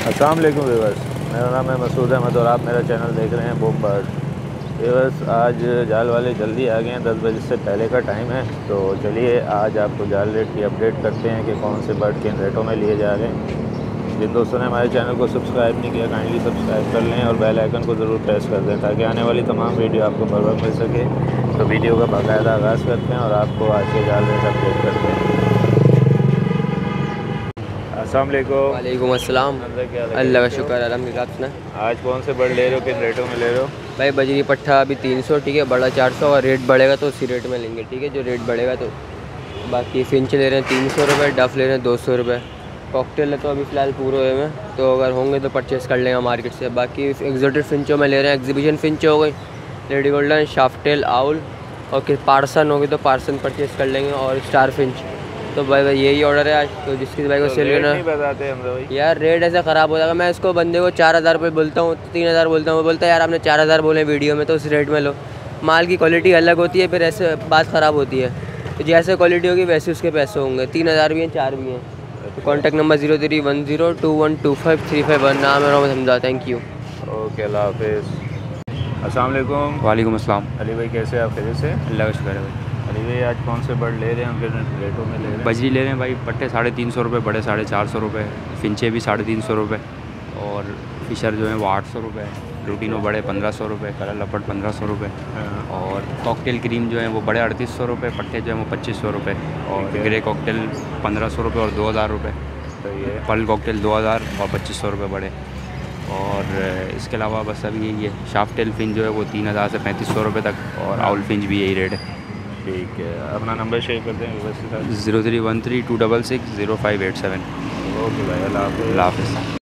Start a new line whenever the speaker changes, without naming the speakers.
अस्सलाम वालेकुम व्यूअर्स, मेरा नाम है मसूद अहमद और आप मेरा चैनल देख रहे हैं बूम बर्ड। व्यूअर्स, आज जाल वाले जल्दी आ गए हैं, 10 बजे से पहले का टाइम है। तो चलिए आज आपको जाल रेट की अपडेट करते हैं कि कौन से बर्ड किन रेटों में लिए जा रहे हैं। जिन दोस्तों ने हमारे चैनल को सब्सक्राइब नहीं किया, काइंडली सब्सक्राइब कर लें और बेल आइकन को ज़रूर प्रेस कर दें ताकि आने वाली तमाम वीडियो आपको बर वक्त मिल सके। तो वीडियो का बाकायदा आगाज़ करते हैं और आपको आज के जाल रेट अपडेट करते हैं। अस्सलाम वालेकुम।
वालेकुम अस्सलाम। अल्लाह का शुक्र अल्हम्दुलिल्लाह। सुना
आज कौन से बर्ड ले रहे हो, किन रेटों में ले रहे हो?
भाई बजरी पट्ठा अभी 300, ठीक है, बड़ा 400 और रेट बढ़ेगा तो उसी रेट में लेंगे, ठीक है, जो रेट बढ़ेगा तो। बाकी फिंच ले रहे हैं 300 रुपये, डफ ले रहे हैं 200 रुपये। कॉकटेल है तो अभी फ़िलहाल पूरे हुए में, तो अगर होंगे तो परचेज़ कर लेंगे मार्केट से। बाकी एग्जोटिक फिंचों में ले रहे हैं, एग्जीबिशन फिंच हो गई, लेडी गोल्डन, शाफ्टेल, आउल और पार्सन होगी तो पार्सन परचेज़ कर लेंगे और स्टार फिंच। तो भाई यही ऑर्डर है आज। तो जिसकी भाई को सेल करना
नहीं बताते हम भाई
यार, रेट ऐसा ख़राब हो जाएगा। मैं इसको बंदे को 4000 रुपये बोलता हूँ, 3000 बोलता हूँ, वो बोलता है यार आपने 4000 बोले वीडियो में तो उस रेट में लो। माल की क्वालिटी अलग होती है, फिर ऐसे बात ख़राब होती है। तो जैसे क्वालिटी होगी वैसे उसके पैसे होंगे। 3000 भी हैं, 4 भी हैं। तो कॉन्टैक्ट नंबर 0310212535 नाम है Mohammad Hamza. Thank you.
Okay, अल्लाह हाफिज़। अस्सलाम वालेकुम।
वालेकुम अस्सलाम।
अली भाई कैसे आप? खैरियत से?
अल्लाह का शुक्र है भाई।
अली भाई आज कौन से बर्ड ले रहे हैं, किन रेटों में ले रहे हैं?
बजरी ले रहे हैं भाई, पट्टे 350 रुपये, बड़े 450 रुपये, फिंचे भी 350 रुपये और फिशर जो है वो 800 रुपये, रूटीनो बड़े 1500 रुपये, कलर लपट 1500 रुपये और कॉकटेल क्रीम जो है वो बड़े 3800 रुपये, पट्टे जो है वो 2500 रुपये और ग्रे कॉकटेल 1500 रुपये और 2000 रुपये।
तो ये
पर्ल कॉकटेल 2000 और 2500 रुपये बड़े। और इसके अलावा बस अभी यही है, शाफ्टेल फिंच जो है वो 3000 से 3500 रुपये तक और आउल फिंच भी यही रेट है।
ठीक है, अपना नंबर शेयर करते हैं व्यवस्थित।
0313 266 0587।
ओके भाई, अल्लाह हाफिज़।
अल्लाह हाफ़िज़।